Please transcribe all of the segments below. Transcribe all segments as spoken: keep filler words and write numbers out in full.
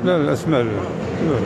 لا الاسماء لا, لا.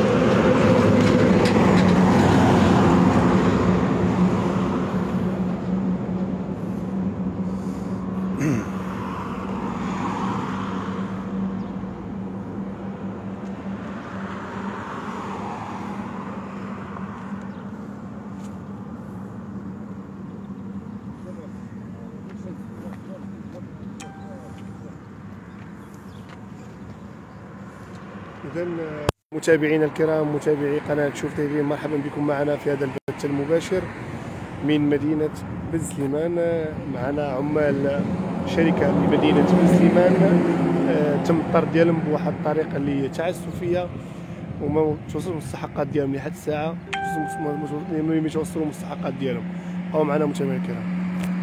إذا متابعينا الكرام، متابعي قناة شوف تي في، مرحبا بكم معنا في هذا البث المباشر من مدينة بن سليمان. معنا عمال شركة بمدينة بن سليمان، آه تم الطرد ديالهم بواحد الطريقة اللي هي تعسفية وما توصلوا المستحقات ديالهم لحد الساعة، ما يتوصلوا المستحقات ديالهم. بقاو معنا متابعينا الكرام.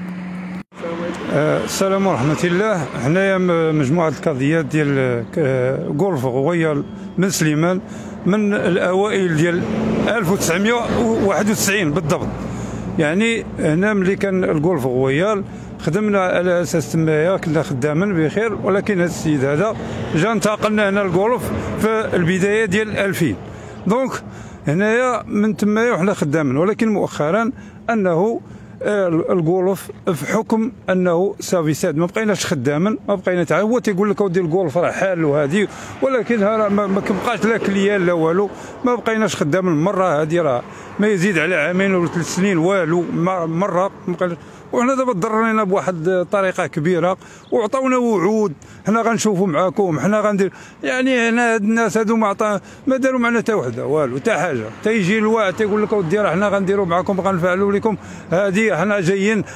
السلام ورحمة الله. حنايا مجموعة القضيات ديال غولف غويال من سليمان من الأوائل ديال ألف وتسعمائة وواحد وتسعين بالضبط. يعني هنا ملي كان الغولف غويال خدمنا على أساس تمايا كنا خدامين بخير، ولكن هذا السيد هذا جا انتقلنا هنا الغولف في البداية ديال ألفين. دونك هنايا من تمايا وحنا خدامين، ولكن مؤخرا أنه الغولف في حكم انه سافيساد ما بقيناش خدامين، ما بقينا تاع هو تيقول لك اودي الغولف راه حال وهذه، ولكن ما كيبقاش لا كليان لا والو، ما بقيناش خدامين. المره هذه راه ما يزيد على عامين ولا ثلاث سنين والو مره ما بقيناش. وحنا دابا ضررينا بواحد الطريقه كبيره وعطاونا وعود، حنا غنشوفوا معاكم، حنا غندير. يعني هنا هاد الناس هادو ما عطا ما داروا معنا حتى وحده والو حتى حاجه. تيجي الواحد تيقول لك اودي راه حنا غنديروا معاكم غنفعلوا لكم هذه. حنا جايين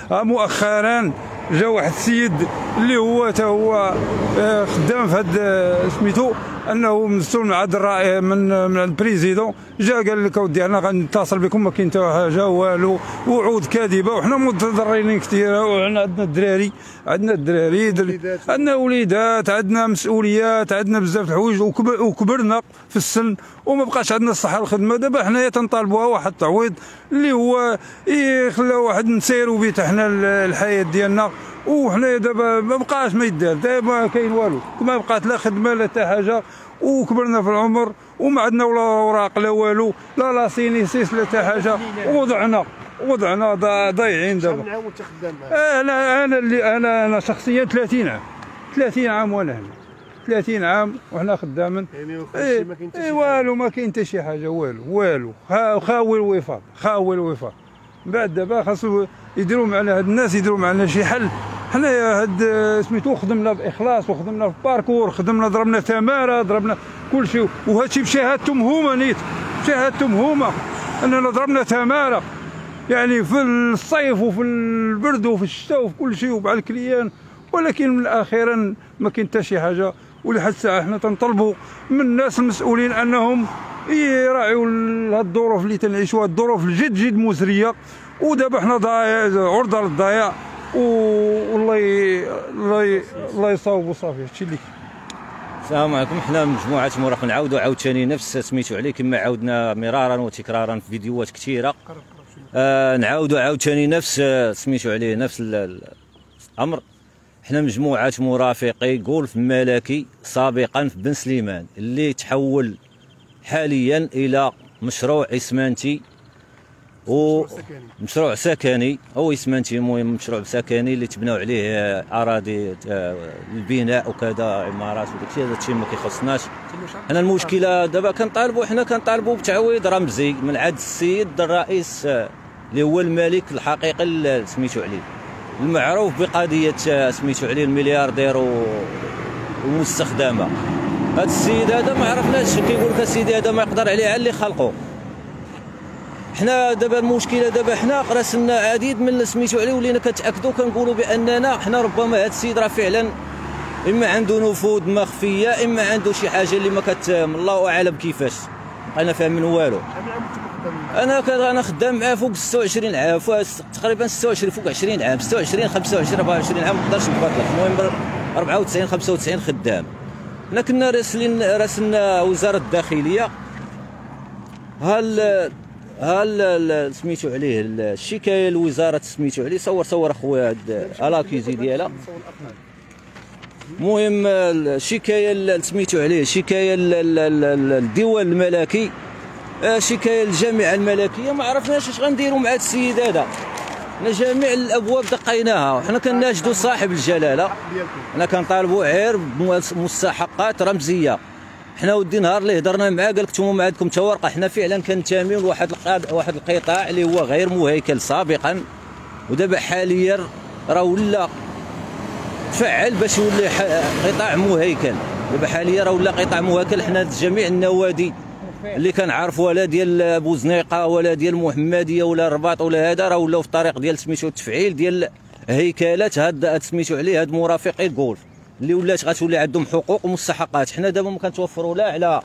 مؤخرا جا واحد السيد اللي هو تا هو خدام في هاد سميتو انه مسؤول مع هاد الرأي من من البريزيدون، جا قال لك اودي انا غنتصل بكم ما كاين حتى حاجه والو، وعود كاذبه. وحنا متضررين كثيره، وحنا عندنا الدراري عندنا الدراري عندنا وليدات، عندنا مسؤوليات، عندنا بزاف د الحوايج، وكبرنا في السن وما بقاش عندنا الصحه الخدمه. دابا حنايا تنطالبوها واحد التعويض اللي هو يخلى واحد نسيروا بيه حنا الحياه ديالنا. وحنايا دابا ما بقاش ما يدار، دابا ما كاين والو، ما بقات لا خدمه لا حتى حاجه، وكبرنا في العمر وما عندنا ولا اوراق لا والو، لا لا سينيسيس لا حتى حاجه، ووضعنا وضعنا ضايعين دابا. شحال من عام وانت خدام معاه؟ انا انا اللي انا انا شخصيا ثلاثين عام ثلاثين عام وانا هنا ثلاثين عام وحنا خدامين. يعني ايه ما كاين حتى شي والو، ما كاين حتى شي حاجه والو والو. خاوي الوفاق خاوي الوفاق. بعد دابا خاصو يديروا معنا هاد الناس، يديروا معنا شي حل. حنايا هاد سميتو خدمنا باخلاص وخدمنا في باركور، خدمنا ضربنا تماره، ضربنا كل شيء، وهادشي بشهادتهم هما نيت، بشهادتهم هما اننا ضربنا تماره يعني في الصيف وفي البرد وفي الشتاء وفي كل شيء ومع الكليان. ولكن من اخيرا ما كاين حتى شي حاجه، ولحد الساعه حنا تنطلبوا من الناس المسؤولين انهم يراعيوا هاد الظروف اللي تنعيشوها، الظروف الجد جد مزريه. ودابا حنا ضايع عرضه للضياع، والله الله الله يصاوب وصافي. هادشي اللي السلام عليكم. حنا مجموعه مراقب نعاودوا عاوتاني نفس سميتو عليه كما عاودنا مرارا وتكرارا في فيديوهات كثيره. آه نعاودوا عاوتاني نفس سميتو عليه نفس الامر. حنا مجموعه مرافقي غولف ملكي سابقا في بن سليمان اللي تحول حاليا الى مشروع اسمنتي ومشروع سكني او اسمنتي، المهم مشروع سكني اللي تبناو عليه اراضي البناء وكذا عمارات وداكشي. هذا الشيء ما كيخصناش. حنا المشكله دابا كنطالبوا حنا كنطالبوا بتعويض رمزي من عند السيد الرئيس اللي هو الملك الحقيقي سميتو عليه، المعروف بقضيه سميتو عليه الملياردير والمستخدمه. هذا السيد هذا ما عرفناش، كيقول لك السيد هذا ما يقدر عليه على اللي خلقه. حنا دابا المشكله دابا حنا راسلنا عديد من سميتو عليه ولينا كنتاكدوا كنقولوا باننا حنا ربما هذا السيد راه فعلا اما عنده نفوذ مخفيه، اما عنده شي حاجه اللي ما كت الله اعلم كيفاش. انا فاهمين والو. انا انا خدام معاه فوق ستة وعشرين عام، تقريبا ستة وعشرين فوق عشرين عام، ستة وعشرين خمسة وعشرين أربعة وعشرين عام، ما نقدرش نبارك لك. المهم أربعة وتسعين خمسة وتسعين خدام. حنا كنا راسلين راسلنا وزاره الداخليه، هل هل سميتو عليه الشكايه لوزاره سميتو عليه. صور صور اخويا هاد الاكيزي ديالها. المهم الشكايه سميتو عليه شكايه الديوان الملكي، شكايه الجامعه الملكيه، ما عرفناش اش غنديروا مع هذا السيد هذا. حنا جميع الابواب دقيناها وحنا كناشدوا صاحب الجلاله، حنا كنطالبوا غير بمستحقات رمزيه. حنا ودي نهار اللي هضرنا معاه قال لك نتوما ما عندكم حتى ورقه. حنا فعلا كنتامين لواحد واحد القطاع اللي هو غير مهيكل سابقا، ودابا حاليا راه ولا تفعل باش يولي قطاع مهيكل. دابا حاليا راه ولا قطاع مهيكل. حنا جميع النوادي اللي كنعرفوا ولا ديال بوزنيقه ولا ديال المحمديه ولا الرباط ولا هذا راه ولاو في الطريق ديال سميتو التفعيل ديال هيكلات هاد سميتو عليه هاد مرافقي الجولف اللي ولات غتولي عندهم حقوق ومستحقات. حنا دابا ما كنتوفروا لا على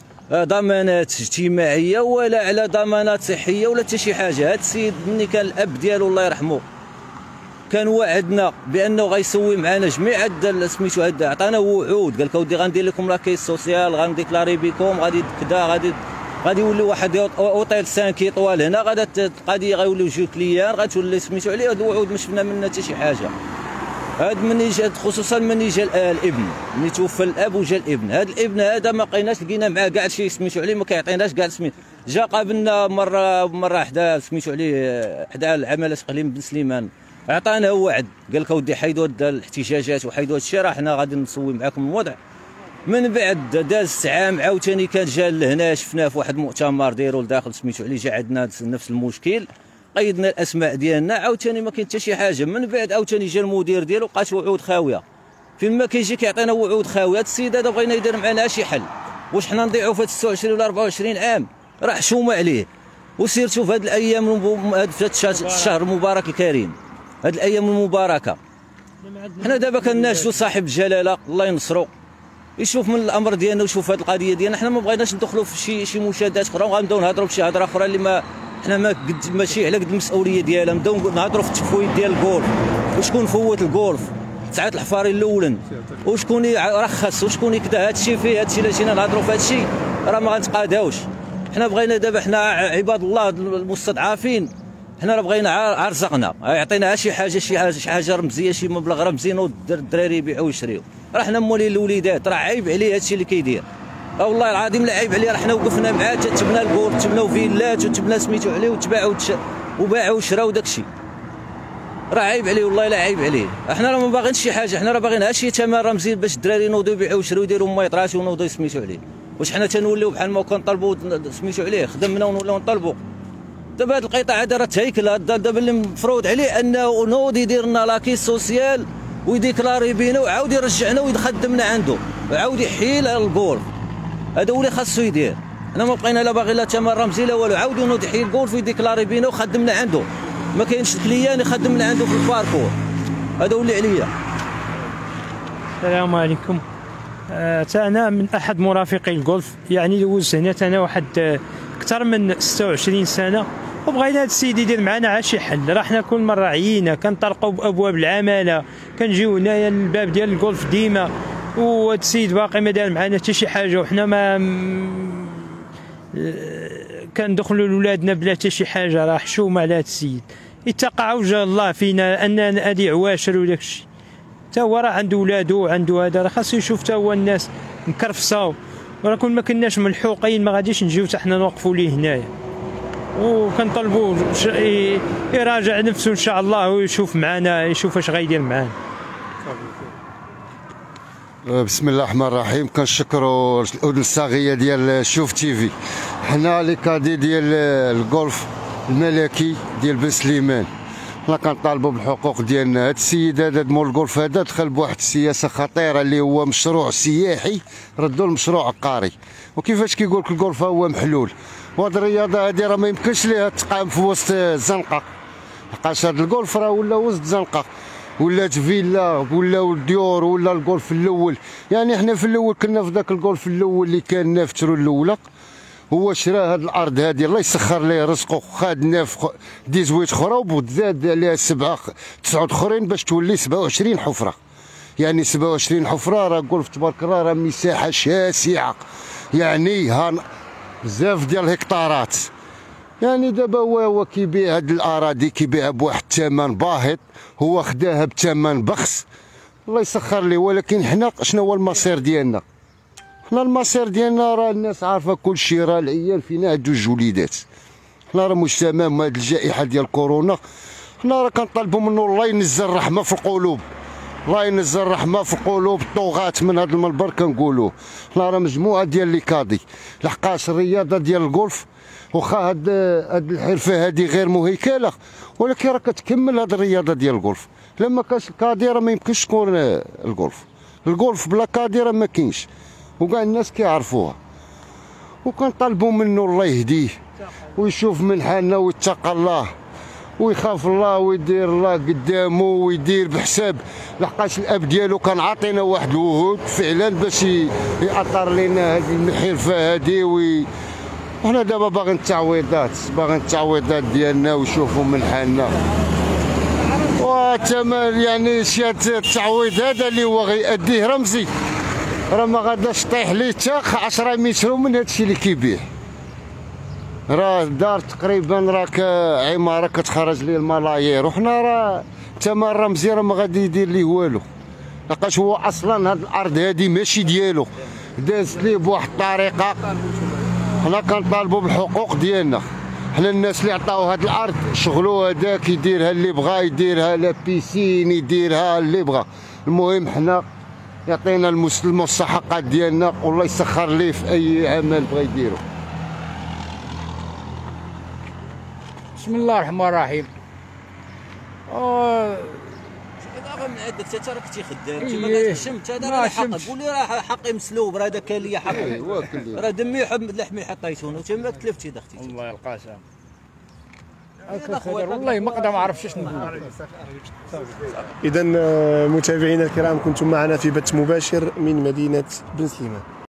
ضمانات اجتماعيه ولا على ضمانات صحيه ولا حتى شي حاجه. هاد السيد ملي كان الاب ديالو الله يرحمه كان وعدنا بانه غيسوي معنا جميع هاد سميتو هاد، عطانا وعود قال لك اودي غندير لكم لاكيس سوسيال، غنديكلاري بكم، غادي كذا، غادي غادي يولي واحد اوتيل خمسة ايطوال هنا، غادا القضيه غيوليو جوج كليان، غتولي سميتو عليه. هاد الوعود ما شفنا منها حتى شي حاجه. هاد مني جا خصوصا مني جا الابن، ملي توفى الاب وجا الابن، هاد الابن هذا ما لقيناش لقينا معاه كاع شي سميتو عليه، ما كيعطيناش كاع سميت. جا قابلنا مره مره حدا سميتو عليه حدا العماله اقليم بن سليمان، عطانا وعد قال لك اودي حيدوا هاد الاحتجاجات وحيدوا هاد الشيء، راه حنا غادي نسوي معاكم الوضع. من بعد داز عام عاوتاني كان جا لهنا، شفناه في واحد المؤتمر دايروا لداخل سميتو عليه، جا عندنا نفس المشكل، قيدنا الاسماء ديالنا، عاوتاني ما كاين حتى شي حاجه. من بعد عاوتاني جا المدير ديالو لقات وعود خاويه، فين ما كيجي كيعطينا وعود خاويه. هاد السيد هذا بغينا يدير معنا شي حل، واش حنا نضيعوا في هاد ستة وعشرين ولا أربعة وعشرين عام؟ راه حشومه عليه. وسيرتو في هاد الايام في هاد الشهر المبارك الكريم، هاد الايام المباركه، حنا دابا كناشدوا صاحب الجلاله الله ينصرو يشوف من الامر ديالنا ويشوف هاد القضيه ديالنا. حنا ما بغيناش ندخلوا في شي شي مشادات اخرى وغنبداو نهضروا بشي هضره اخرى اللي ما حنا ما قد ماشي على قد المسؤوليه ديالها. نبداو نهضروا في التفويت ديال الجولف، وشكون فوت الجولف ساعات الحفاري الاولن، وشكون يرخص وشكون كذا. هادشي فيه هادشي الا جينا نهضروا في هادشي راه ما غنتقاداوش. حنا بغينا دابا حنا عباد الله المستضعفين، حنا راه بغينا عا رزقنا يعطينا شي حاجه شي حاجه شي حاجه رمزيه، شي مبلغ رمزي نوض الدراري يبيعوا ويشريوا. راه حنا مولين الوليدات، راه عيب عليه هادشي اللي كيدير، راه والله العظيم لا عيب عليه. راه حنا وقفنا معاه تبنا الكور، تبناو فيلات وتبنا سميتو عليه وتباعوا وباعوا وشراو داكشي، راه عيب عليه والله لا عيب عليه. حنا راه ما باغينش شي حاجه، حنا راه باغيين شي ثمن رمزي باش الدراري ينوضوا يبيعوا ويشريو يديروا ميطرات ونوضوا سميتو عليه. واش حنا تنوليو بحال ما كنطلبوا سميتو عليه خدمنا ونوليو نطلبوا؟ دابا هذا القطاع هذا راه تهيكل، دابا اللي مفروض عليه انه نوض يدير لنا لاكيس سوسيال ويديكلاري بينا وعاود يرجعنا ويخدمنا عنده وعاود يحيل الجولف. هذا هو اللي خاصو يدير. انا ما بقينا لا باغي لا ثمن رمزي لا والو، عاود ينوض يحيل الجولف ويديكلاري بينا وخدمنا عنده. ما كاينش كليان يخدمنا عنده في الباركور. هذا هو اللي عليا. السلام عليكم. آه انا من احد مرافقي الجولف، يعني دوزت هنا انا واحد اكثر من ستة وعشرين سنه، وبغينا هذا السيد يدير معنا عا شي حل. راه حنا كل مره عيينا كنطلقوا بابواب العماله، كنجيو هنايا للباب ديال الجولف ديما، وهذا السيد باقي ما دار معنا حتى شي حاجه، وحنا ما كندخلوا لولادنا بلا حتى شي حاجه. راه حشومه على هذا السيد، اتقى وجه الله فينا اننا هادي عواشر وداك الشيء. حتى هو راه عنده ولادو وعنده هذا، راه خاصو يشوف حتى هو الناس مكرفصه، وراه كون ما كناش ملحوقين ما غاديش نجيو حتى حنا نوقفوا ليه هنايا. وكنطلبوا يراجع نفسه ان شاء الله ويشوف معنا، يشوف اش غيدير معنا. بسم الله الرحمن الرحيم. كنشكروا الاذن الصاغيه ديال شوف تيفي. حنا لي كادي ديال الجولف الملكي ديال بن سليمان، حنا كنطالبوا بالحقوق ديالنا. هذا السيد هذا مول الجولف هذا دخل بواحد السياسه خطيره اللي هو مشروع سياحي ردوا المشروع عقاري. وكيفاش كيقول لك الجولف هو محلول، وهاد الرياضه هذه راه ما يمكنش ليها تقام في وسط الزنقه، لقاش هاد الجولف راه ولا وسط الزنقه، ولات فيلا ولاو الديور ولا الجولف الاول. يعني حنا في الاول كنا في ذاك الجولف الاول اللي كان نافترو الاولى، هو شرا هاد الارض هادي الله يسخر ليه رزقه، خاد ناف ديزويت اخرى وزاد عليها سبعه تسعود اخرين باش تولي سبعة وعشرين حفره. يعني سبعة وعشرين حفره راه جولف تبارك الله راه مساحه شاسعه، يعني ها بزاف ديال الهكتارات. يعني دابا هو هو كيبيع هاد الاراضي كيبيعها بواحد الثمن باهظ، هو خداها بثمن بخس، الله يسخر ليه. ولكن حنا شنو هو المصير ديالنا؟ حنا المصير ديالنا راه الناس عارفه كل شيء، راه العيال فينا عندو جوج وليدات. حنا راه مجتمع مع هاد الجائحه ديال كورونا، حنا راه كنطالبوا منه الله ينزل الرحمه في القلوب، الله ينزل الرحمه في قلوب الطغاة من هذا المنبر كنقولوه. حنا راه مجموعه ديال لي كادي، لحقاش الرياضه ديال الجولف واخا هاد هاد الحرفه هادي غير مهيكله، ولكن راه كتكمل هاد الرياضه ديال الجولف. لما كاش الكادي راه ما يمكنش تكون الجولف، الجولف بلا كادي راه ما كاينش، وكاع الناس كيعرفوها. وكنطالبوا منه الله يهديه ويشوف من حالنا ويتقى الله ويخاف الله ويدير الله قدامه ويدير بحساب، لحقاش الاب ديالو كان عاطينا واحد الوهود فعلا باش يأطر لنا هذه الحرفه هذه. وي وحنا دابا باغيين التعويضات، باغيين التعويضات ديالنا ويشوفوا من حالنا. وتمام يعني شي التعويض هذا اللي هو غيأديه رمزي، راه ما غاداش طيح ليه حتى عشرة متر من هادشي اللي كيبيع. راه دار تقريبا راك عماره كتخرج ليه الملايير، وحنا راه الثمن الرمزي راه ما غادي يدير ليه والو، لقاش هو اصلا هاد الارض هادي ماشي ديالو، دازت ليه بواحد الطريقه. حنا كنطالبوا بالحقوق ديالنا، حنا الناس اللي عطاو هاد الارض شغلو هذاك يديرها اللي بغا، يديرها لا بيسين يديرها اللي بغا، المهم حنا يعطينا المستحقات ديالنا والله يسخر ليه في اي عمل بغا يديرو. بسم الله الرحمن الرحيم. دابا من عندك انت راه كنتي خدام انت ما كتحشمش، هذا راه حقك، قول لي راه حقي مسلوب، راه هذا كان ليا حق، راه دمي وحب لحمي حطيتونه وانت ما تلفتش اذا اختي. الله القاسم والله ما نقدر ما عرفتش شنو نقول. اذا متابعينا الكرام كنتم معنا في بث مباشر من مدينه بن سليمان.